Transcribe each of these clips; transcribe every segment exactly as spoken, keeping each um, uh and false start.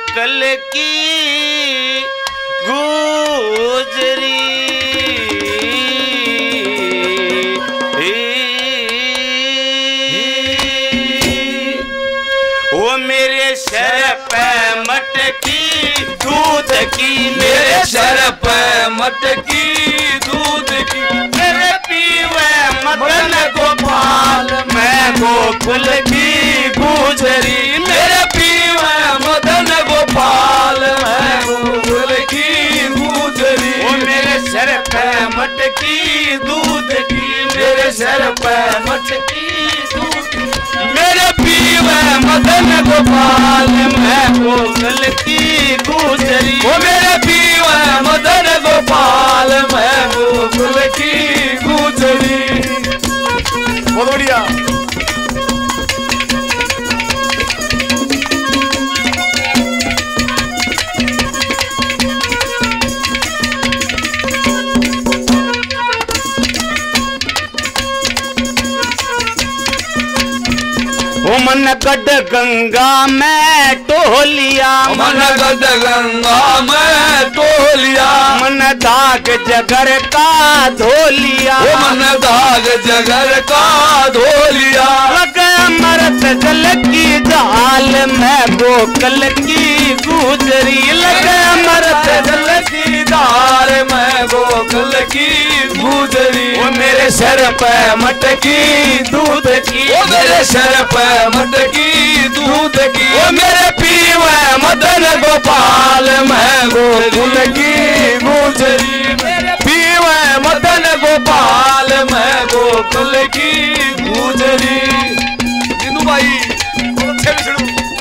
गोकुल की गुजरी। वो मेरे सर पे मटकी दूध की, मेरे सर पे मटकी दूध की, मेरे पीवे मदन गोपाल मैं गोकुल की गुजरी। मेरे पीवे मदन गोपाल मैं गोकुल की गुजरी। वो मेरे सर पे मटकी दूध की, मेरे सर पे मटकी दूध की, मेरे पीवे मदन गोपाल मैं गोकुल की गुजरी। वो मेरे पीवे मदन गोपाल मैं गोकुल की गुजरी। बहुत बढ़िया। वो मन गढ़ गंगा में टोलिया, मन गढ़ गंगा में टोलिया, मन दाग जगर का धोलिया, वो मन दाग जगर का धोलिया। लगे अमृत जल की जाल में गोकुल की गुजरी। लगे अमृत जल की धार में गोकुल की गुजरी। वो मेरे सर पे मटकी दूध की, वो मेरे सर पे मटकी दूध की, वो मेरे पीवे मदन गोपाल मैं गोकुल की गुजरी। मेरे पीवे मदन गोपाल मैं गोकुल की गुजरी। दीनू भाई बहुत अच्छे विष्णु।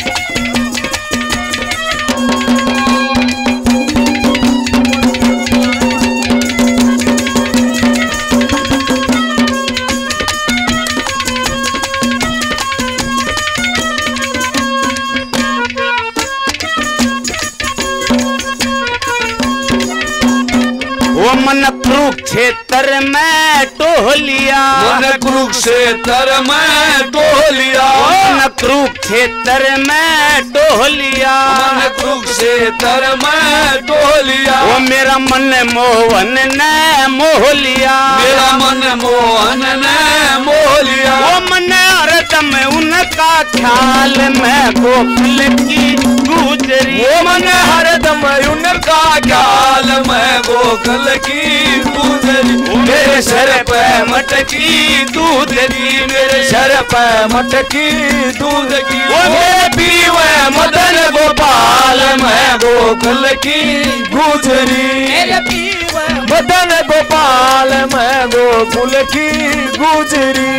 वो मन कुरुक्षेत्र में टोलिया, मन कुरुक्षेत्र में टोलिया, मन कुरुक्षेत्र में टोलिया, मन कुरुक्षेत्र में टोलिया। वो मेरा मन मोहन ने मोह लिया, मेरा मन मोहन ने मोह लिया। वो मन हरदम उनका ख्याल में गोकुल की गुजरी। वो मन हरदम उनका ख्याल में गोकुल की गुजरी। मेरे सर पे मटकी दूध की, मेरे सर पे मटकी दूध की, वो मेरे पीवे मदन गोपाल मैं गोकुल की गुजरी। मेरे पीवे मदन गोपाल मैं गोकुल की गुजरी।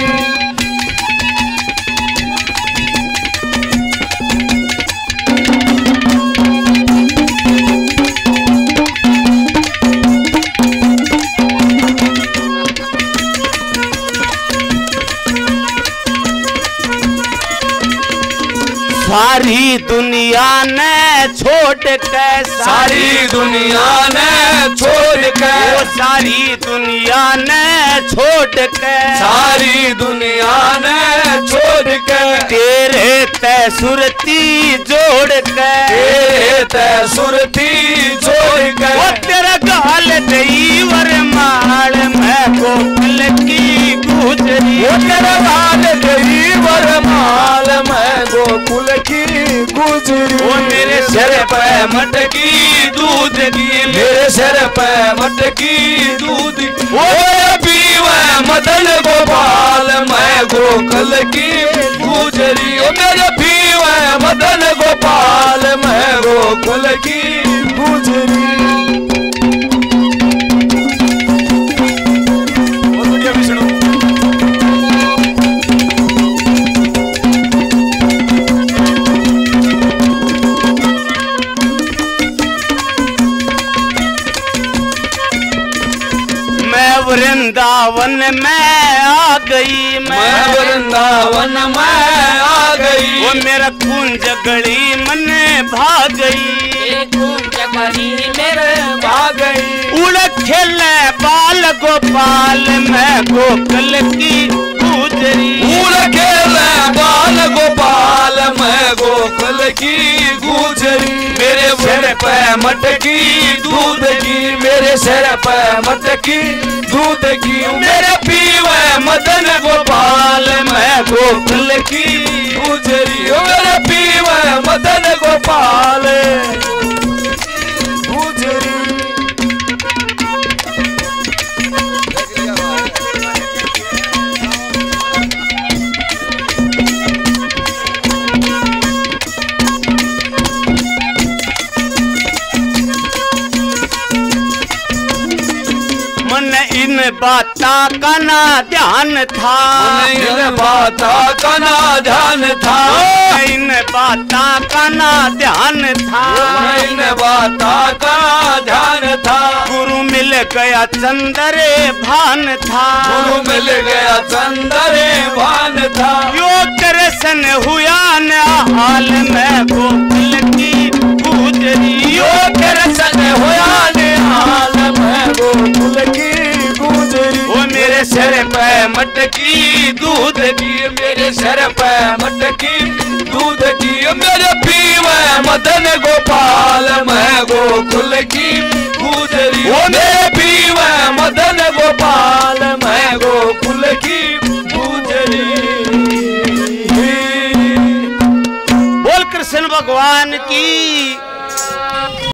सारी दुनिया ने छोड़ के, सारी दुनिया ने छोड़ के, वो सारी दुनिया ने छोड़ के, सारी दुनिया ने छोड़ के, तेरे ते सुरती जोड़ के, तेरे ते सुरती जोड़ के, वो तेरा गाल देवर माल में गोकुल की गुजरी। वो तेरा गाल देवर माल में गोकुल की गुजरी। वो मेरे सर पे मटकी दूध की, मेरे सर पे मटकी दूध की, वो पीवे मदन गोपाल मैं गोकुल की गुजरी। वो मेरे पीवे मदन गोपाल मैं गोकुल की गुजरी। बहुत बढ़िया विष्णु। वृंदावन में आ गई, मैं वृंदावन में आ गई। वो मेरा कुंज गली मन भाग गई, कुंज गली मेरे भाग गई। उड़ खेले बाल गोपाल मैं गोकुल की गुजरी। उड़ खेले बाल गोपाल मैं गोकुल की गुजरी। मटकी दूध की मेरे सिर पे मटकी दूध की मेरे पीवे मदन गोपाल मैं गोकुल की गुजरी मेरे पीवे मदन गोपाल गुजरी। मन इन बाता का ना ध्यान था इन बाता का ना ध्यान था इन बाता का ना ध्यान था इन बाता का ध्यान था गुरु मिल गया चंदरे भान था गुरु मिल गया चंदरे भान था यो दर्शन हुआ न हाल में गोकुल की गुजरी यो दर्शन हुआ न हाल में गोकुल की गुजरी। वो मेरे सिर पे मटकी दूध की मेरे सिर पे मटकी दूध की मेरे पीवे मदन गोपाल मैं गोकुल की गुजरी वो मेरे पीवे मदन गोपाल मैं गोकुल की गुजरी। बोल कृष्ण भगवान की